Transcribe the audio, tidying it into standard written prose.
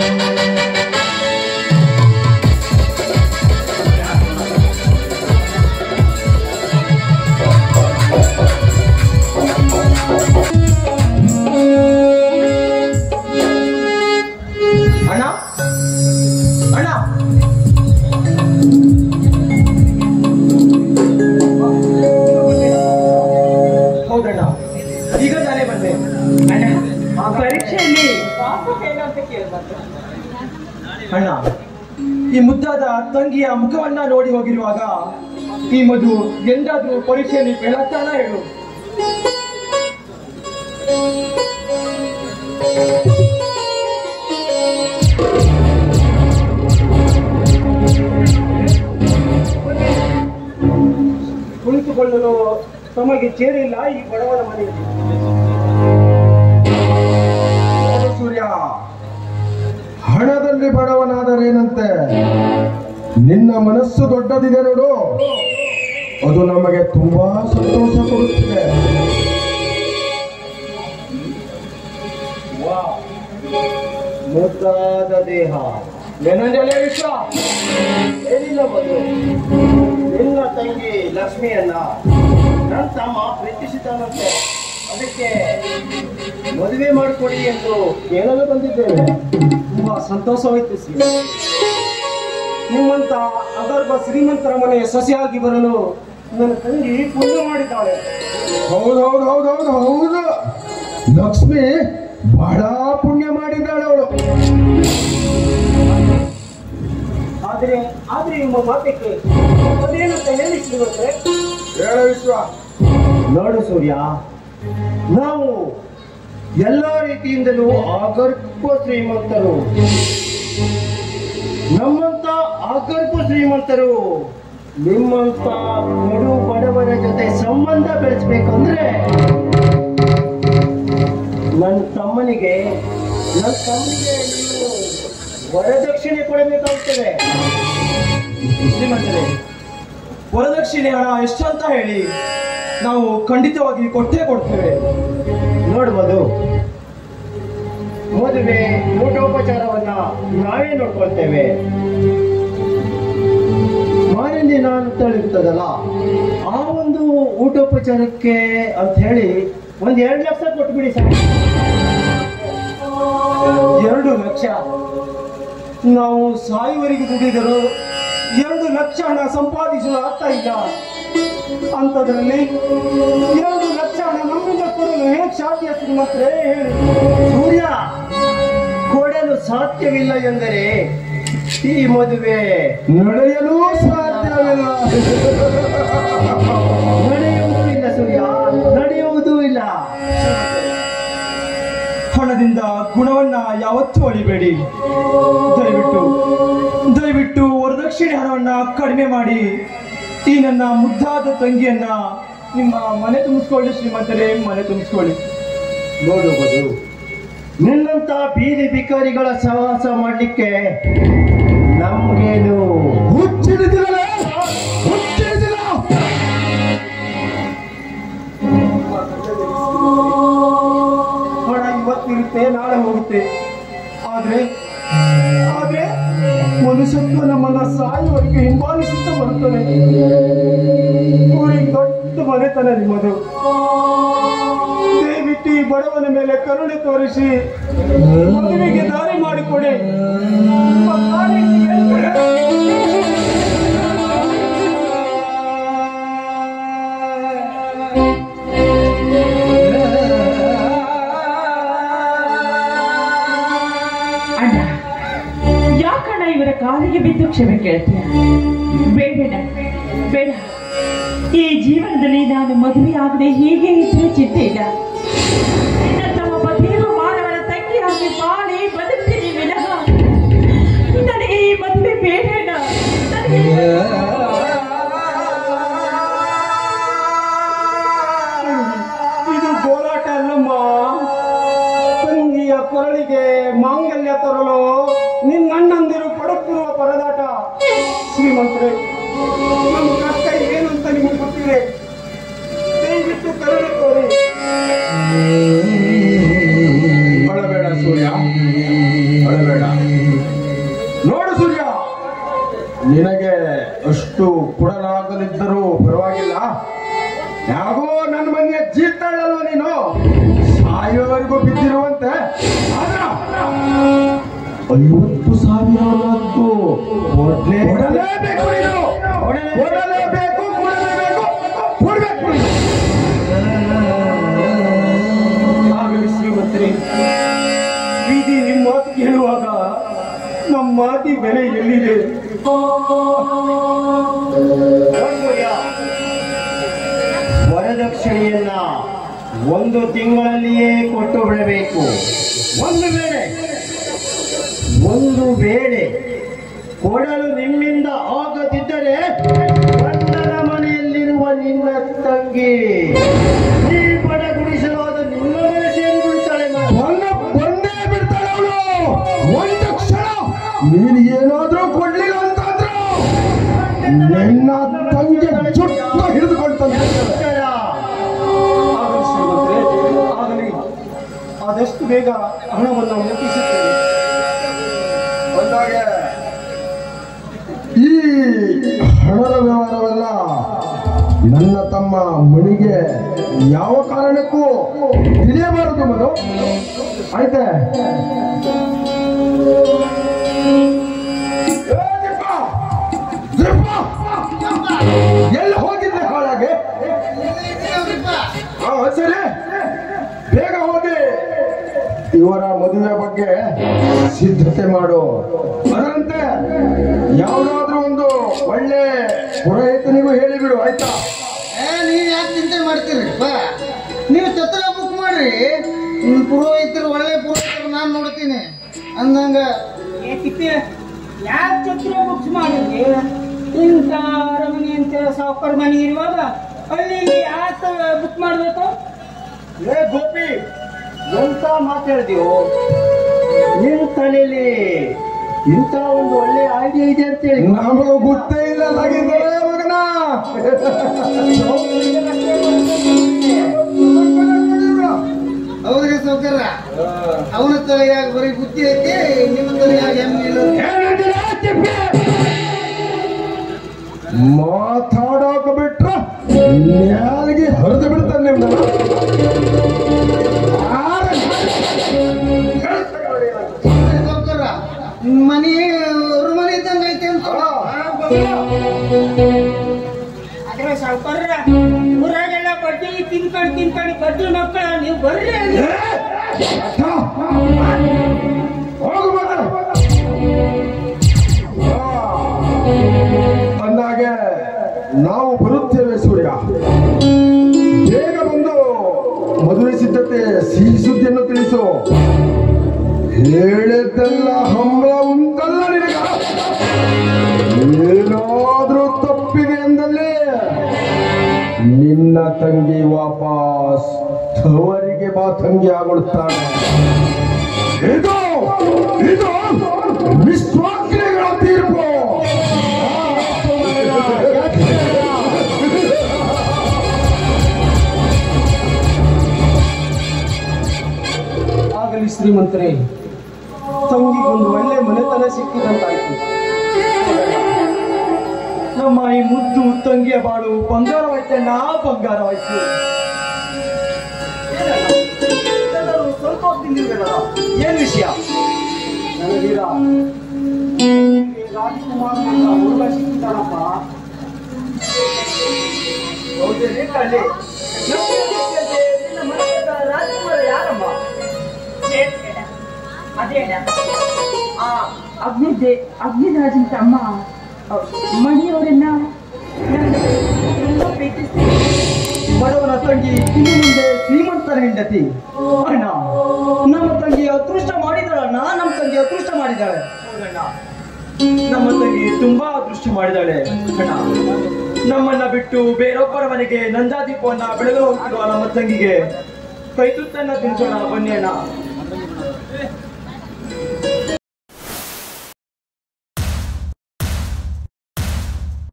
ಅಣ್ಣ, ಈ ಮುದ್ದಾದ ತಂಗಿಯ ಮುಖವನ್ನ ನೋಡಿ ಹೋಗಿರುವಾಗ ಈ ಮಧು ಎಂದಾದ್ರೂ ಪರೀಕ್ಷೆಯಲ್ಲಿ ಬೆಳತಾನ ಹೇಳು. ಕುಳಿತುಕೊಳ್ಳಲು ತಮಗೆ ಚೇರಿಲ್ಲ ಈ ಬಡವನ ಮನೆಯಲ್ಲಿ. ಸೂರ್ಯ, ಹಣದಲ್ಲಿ ಬಡವನಾದರೇನಂತೆ, ನಿನ್ನ ಮನಸ್ಸು ದೊಡ್ಡದಿದೆ ನೋಡು, ಅದು ನಮಗೆ ತುಂಬಾ ಸಂತೋಷ ಕೊಡುತ್ತಿದೆ. ಮುದ್ದಾದ ದೇಹ, ನೆನಂಜಲೇ ವಿಶ್ವ ಏನಿಲ್ಲ ಮಧು. ನಿನ್ನ ತಂಗಿ ಲಕ್ಷ್ಮಿಯನ್ನ ನನ್ನ ತಮ್ಮ ಪ್ರೀತಿಸಿದ್ದಾನಂತೆ, ಅದಕ್ಕೆ ಮದುವೆ ಮಾಡಿಕೊಡಿ ಎಂದು ಕೇಳಲು ಬಂದಿದ್ದೇವೆ. ತುಂಬಾ ಸಂತೋಷವಾಯಿತು ಶ್ರೀ. ನಿಮ್ಮಂತ ಅಗರ್ಭ ಶ್ರೀಮಂತರ ಮನೆಯ ಸೊಸೆಯಾಗಿ ಬರಲು ನನ್ನ ತಂಗಿ ಪುಣ್ಯ ಮಾಡಿದ್ದಾಳೆ. ಹೌದು, ಲಕ್ಷ್ಮಿ ಬಹಳ ಪುಣ್ಯ ಮಾಡಿದ್ದಾಳೆ ಅವಳು. ಆದ್ರೆ ನಿಮ್ಮ ಮಾತಕ್ಕೆ ಅದೇನಂತ ಹೇಳಿಸಿರುತ್ತೆ. ಹೇಳ ವಿಶ್ವ. ನೋಡು ಸೂರ್ಯ, ನಾವು ಎಲ್ಲ ರೀತಿಯಿಂದಲೂ ಅಗರ್ಭ ಶ್ರೀಮಂತರು. ನಮ್ಮಂತ ಅಗರ್ಭ ಶ್ರೀಮಂತರು ನಿಮ್ಮಂತ ಕಡು ಬಡವರ ಜೊತೆ ಸಂಬಂಧ ಬೆಳೆಸ್ಬೇಕಂದ್ರೆ ನನ್ನ ತಮ್ಮನಿಗೆ ನೀವು ವರದಕ್ಷಿಣೆ ಕೊಡಬೇಕಾಗ್ತದೆ. ಶ್ರೀಮಂತರೇ, ವರದಕ್ಷಿಣೆ ಹಣ ಎಷ್ಟಂತ ಹೇಳಿ ನಾವು ಖಂಡಿತವಾಗಿ ಕೊಟ್ಟೇ ಕೊಡ್ತೇವೆ. ನೋಡ್ಬೋದು, ಮದುವೆ ಊಟೋಪಚಾರವನ್ನ ನಾವೇ ನೋಡ್ಕೊಳ್ತೇವೆ. ಮಾರನೇ ಅಂತ ಇರ್ತದಲ್ಲ, ಆ ಒಂದು ಊಟೋಪಚಾರಕ್ಕೆ ಅಂತ ಹೇಳಿ 2 ಲಕ್ಷ ಕೊಟ್ಬಿಡಿ ಸರ್. 2 ಲಕ್ಷ ನಾವು ಸಾಯುವವರೆಗೆ ದುಡಿದರು 2 ಲಕ್ಷ ಹಣ ಸಂಪಾದಿಸಲು ಆಗ್ತಾ ಇಲ್ಲ. ಅಂಥದ್ರಲ್ಲಿ 2 ಲಕ್ಷ ಹಣ ನಮ್ಮಿಂದ ಕೊಡಲು ಹೇಗೆ ಸಾಧ್ಯ ಶ್ರೀಮಂತರೇ ಹೇಳಿ? ಸೂರ್ಯ, ಕೊಡಲು ಸಾಧ್ಯವಿಲ್ಲ ಎಂದರೆ ಈ ಮದುವೆ ನಡೆಯಲು ಸಾಧ್ಯವಿಲ್ಲ. ನಡೆಯುವುದೂ ಇಲ್ಲ ಸೂರ್ಯ, ನಡೆಯುವುದೂ ಇಲ್ಲ. ಹಣದಿಂದ ಗುಣವನ್ನ ಯಾವತ್ತೂ ಅಳಿಬೇಡಿ. ದಯವಿಟ್ಟು ವರದಕ್ಷಿಣೆ ಹಣವನ್ನ ಕಡಿಮೆ ಮಾಡಿ ಈ ನನ್ನ ಮುದ್ದಾದ ತಂಗಿಯನ್ನ ನಿಮ್ಮ ಮನೆ ತುಂಬಿಸ್ಕೊಳ್ಳಿ ಶ್ರೀಮಂತರೇ, ಮನೆ ತುಂಬಿಸ್ಕೊಳ್ಳಿ. ನೋಡುವುದು, ನಿನ್ನಂತ ಬೀದಿ ಭಿಕಾರಿಗಳ ಸಹವಾಸ ಮಾಡಲಿಕ್ಕೆ ನಮ್ಗೇನು ಹುಚ್ಚಿಡಿದಿರಲ್ಲ. ಹಣ ಇವತ್ತಿರುತ್ತೆ, ನಾಳೆ ಹೋಗುತ್ತೆ. ಆದ್ರೆ ಮನುಷ್ಯತ್ವ ನಮ್ಮನ್ನ ಸಾಯುವವರೆಗೆ ಹಿಂಬಾಲಿಸುತ್ತಾ ಬರುತ್ತದೆ. ಊರಿಗೆ ದೊಡ್ಡ ಮನೆತನ ನಿಮ್ಮದು. ದಯವಿಟ್ಟು ಈ ಬಡವನ ಮೇಲೆ ಕರುಣೆ ತೋರಿಸಿ ಮದುವೆಗೆ ದಾರಿ ಮಾಡಿಕೊಡಿ. ಇವರ ಕಾಲಿಗೆ ಬಿದ್ದು ಕ್ಷಮೆ ಕೇಳ್ತೀಯ? ಬೇಡ. ಈ ಜೀವನದಲ್ಲಿ ನಾನು ಮದುವೆ ಆಗದೆ ಹೀಗೆ ಇದ್ರೆ ಚಿಂತೆ ಇಲ್ಲ. ತಮ್ಮ ಪತಿಯರು ಮಾನವನ ತಂಗಿಯಾಗಿ ಬಾಳಿ ಬದುಕ್ತೀನಿ ವಿನಃ ನನಗೆ ಈ ಮದುವೆ ಬೇಡ. ಇದು ಹೋರಾಟ ಅಲ್ಲಮ್ಮ. ತಂಗಿಯ ಕೊರಳಿಗೆ ಮಾಂಗಲ್ಯ ತರಲು ನಿನ್ನಣ್ಣಂದಿರು ಪಡುತ್ತಿರುವ ಪರದಾಟ. ಶ್ರೀಮಂತರೇ, ನಮ್ಮ ಕಷ್ಟ ಏನಂತ ನಿಮಗೆ ಗೊತ್ತಿದೆ. ದಯವಿಟ್ಟು ಕರುಣೆ ತೋರಿ. ಅಳಬೇಡ ಸೂರ್ಯ, ಅಳಬೇಡ. ಅಲ್ವ ನೀನು ಸಾಯೋವರೆಗೂ ಬಿದ್ದಿರುವಂತೆ ಆದ್ರ 50,000 ಕೊಡಲೇಬೇಕು ನೀನು ಕೊಡಲೇಬೇಕು ಕೊಡಬೇಕು ಆಗಲಿ ಶ್ರೀಮಂತರೇ, ವಿಧಿ ನಿಮ್ಮ ಮಾತು ಕೇಳುವಾಗ ನಮ್ಮ ಮಾತಿ ಬೆಲೆ ಎಲ್ಲಿದೆ? ವರದಕ್ಷಿಣೆಯನ್ನ 1 ತಿಂಗಳಲ್ಲಿಯೇ ಕೊಟ್ಟು ಬಿಡಬೇಕು. ಒಂದು ವೇಳೆ ಕೊಡಲು ನಿಮ್ಮಿಂದ ಆಗದಿದ್ದರೆ ಗಂಡನ ಮನೆಯಲ್ಲಿರುವ ನಿನ್ನ ತಂಗಿ ಈ ಬಡಗುಡಿಸಲಾದ ನಿಮ್ಮ ಮನೆ ಸೇರಿಬಿಡ್ತಾಳೆ. ಬಂದೇ ಬಿಡ್ತಾಳೆ ಅವಳು. ಒಂದು ಕ್ಷಣ ನೀನು ಏನಾದ್ರೂ ಕೊಡ್ಲಿಲ್ಲ ಅಂತಂದ್ರು ನಿನ್ನ ತಂಗಿ ಚುಟ್ಟ ಹಿಡಿದುಕೊಳ್ತಾನೆ. ಆಗಲಿ ಶ್ರೀಮಂತರೇ, ಆಗಲಿ. ಆದಷ್ಟು ಬೇಗ ಹಣವನ್ನು ಮುಟ್ಟಿಸುತ್ತೇವೆ. ಅಂದಾಗೆ ಈ ಹಣದ ವ್ಯವಹಾರವನ್ನ ನನ್ನ ತಮ್ಮ ಮಣಿಗೆ ಯಾವ ಕಾರಣಕ್ಕೂ ತಿಳಿಯಬಾರದು ಮನು. ಆಯ್ತೆ ಎಲ್ಲ ಹೋಗಿದ್ದೆ ಹಾಳಾಗೆ. ಸರಿ, ಬೇಗ ಹೋಗಿ ಇವರ ಮದುವೆ ಬಗ್ಗೆ ಸಿದ್ಧತೆ ಮಾಡು. ಅದರಂತೆ ಯಾವುದಾದ್ರೂ ಒಂದು ಒಳ್ಳೆ ಪುರೋಹಿತನಿಗೂ ಹೇಳಿಬಿಡು, ಆಯ್ತಾ? ನೀವ್ ಯಾಕೆ ಚಿಂತೆ ಮಾಡ್ತೀರಿ? ನೀವು ಛತ್ರ ಬುಕ್ ಮಾಡ್ರಿ. ಪುರೋಹಿತರು ಒಳ್ಳೆ ಪುರೋಹಿತರು ನಾನು ನೋಡ್ತೀನಿ ಅಂದಂಗ. ಯಾಕೆ ಛತ್ರ ಬುಕ್ ಮಾಡಿದ್ರಿ? ಇಂಥ ಅರಮನೆ ಅಂತ ಸಾವುಕಾರ ಮನೆ ಇರುವಾಗ ಅಲ್ಲಿ ಯಾಕೆ ಬುಕ್ ಮಾಡ್ಬೇಕು? ಏ ಗೋಪಿ, ಎಂತ ಮಾತಾಡ್ತೀವೋ? ನಿನ್ ತಲೆಯಲ್ಲಿ ಇಂಥ ಒಂದು ಒಳ್ಳೆ ಐಡಿಯಾ ಇದೆ ಅಂತೇಳಿ ನಮಗೂ ಗೊತ್ತೇ ಇಲ್ಲ ಮಗನ. ಹೌದ್ರಿ ಸೌಕರ್ಯ, ಅವನ ತಲೆಯಾಗ ಬರೀ ಬುದ್ಧಿ ಐತಿ, ನಿಮ್ಮ ತಲೆಯಾಗ ಹೆಮ್ಮಿಲ್ಲ. ಮಾತಾಡೋಕ ಬಿಟ್ರ ನ್ಯಾಲಿಗೆ ಹರಿದು ಬಿಡ್ತಾನೆ ನಿಮ್ನ. ಸೌಕರ್ಯ ಮನಿ ಅವ್ರ ಮನೆ ಇದ್ದಂಗ ಐತೆ ಅಂತ. ಆದ್ರೆ ಸಾವುಕಾರ ಊರಾಗೆಲ್ಲ ಬಡ್ಡಿ ತಿನ್ಕೊಂಡು ಬಡ್ಡಿ ಮಕ್ಕಳ ನೀವು ಬರ್ರಿ ಅಂದ್ರೆ ಹೋಗು ಮಗ. ಅಂದಾಗೆ ನಾವು ಬರುತ್ತೇವೆ ಸೂರ್ಯ. ಬೇಗ ಬಂದು ಮದುವೆ ಸಿದ್ಧತೆ ಸಿಹಿ ಸುದ್ದಿಯನ್ನು ತಿಳಿಸು. ಹೇಳಿದ್ದೆಲ್ಲ ಹಂಬಲ ಉಂಟಲ್ಲ ನಿನಗ. ಏನಾದ್ರೂ ತಪ್ಪಿದೆ ಎಂದಲ್ಲಿ ನಿನ್ನ ತಂಗಿ ವಾಪಸ್ ತವರಿಗೆ ಬಾ ತಂಗಿ ಆಗಿಡುತ್ತಾಳೆ. ಇದು ಇದು ವಿಶ್ವಾಗ್ನಿಗಳ ತೀರ್ಪು. ಆಗಲಿ ಶ್ರೀಮಂತರೇ, ತಂಗಿಗೊಂದು ಒಳ್ಳೆ ಮನೆತನ ಸಿಕ್ಕಿದಂತಾಯ್ತು. ನಮ್ಮ ಈ ಮುದ್ದು ತಂಗಿಯ ಬಾಳು ಬಂಗಾರವಾಯ್ತಣ್ಣ, ಬಂಗಾರವಾಯ್ತು. ಸ್ವಲ್ಪ ಹೊತ್ತಿಂದಿರಬೇಡ. ಏನ್ ವಿಷಯ? ನನಗೀರ ರಾಜ್ಕುಮಾರ್ ಹುಡುಗ ಸಿಕ್ಕಿದ್ದಾನಪ್ಪ. ಹೌದೇನೆ ಕಳ್ಳಿ? ರಾಜ್ಕುಮಾರ ಯಾರಮ್ಮ? ಅದೇನ ಆ ಅಗ್ನಿರಾಜನ್ ತಮ್ಮ ಮಣಿಯವರನ್ನ ಪ್ರೀತಿಸಿ ಬಡವನ ತಂಗಿ ಇನ್ನು ಮುಂದೆ ಶ್ರೀಮಂತರ ಹೆಂಡತಿ. ಅಣ್ಣ, ನಮ್ಮ ತಂಗಿ ಅದೃಷ್ಟ ಮಾಡಿದಾಳಣ್ಣ. ನಮ್ಮ ತಂಗಿ ಅದೃಷ್ಟ ಮಾಡಿದಾಳೆ. ನಮ್ಮ ತಂಗಿ ತುಂಬಾ ಅದೃಷ್ಟ ಮಾಡಿದಾಳೆ ಅಣ್ಣ. ನಮ್ಮನ್ನ ಬಿಟ್ಟು ಬೇರೊಬ್ಬರ ಮನೆಗೆ ನಂದಾದೀಪವನ್ನ ಬೆಳಗಲು ಹೋಗ್ತಿರುವ ನಮ್ಮ ತಂಗಿಗೆ ಕೈ ತುತ್ತನ್ನ ತಿನ್ಸೋಣ ಬನ್ನಿ ಅಣ್ಣ.